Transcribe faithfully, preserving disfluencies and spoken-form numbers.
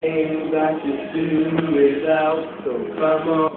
things I should do is out, so come on.